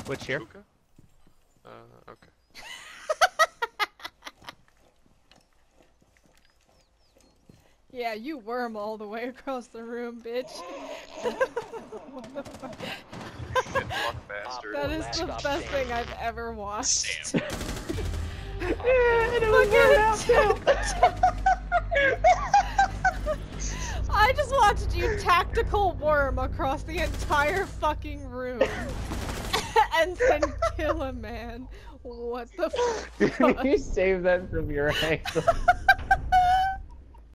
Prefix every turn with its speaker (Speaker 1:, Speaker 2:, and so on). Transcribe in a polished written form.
Speaker 1: Which here?
Speaker 2: Okay. Okay.
Speaker 3: Yeah, you worm all the way across the room, bitch. What the fuck?
Speaker 2: Fuck bastard.
Speaker 3: That is the best thing I've ever watched.
Speaker 2: Sam.
Speaker 3: I just watched you tactical worm across the entire fucking room and then kill a man. What the fuck?
Speaker 4: You save that from your angle.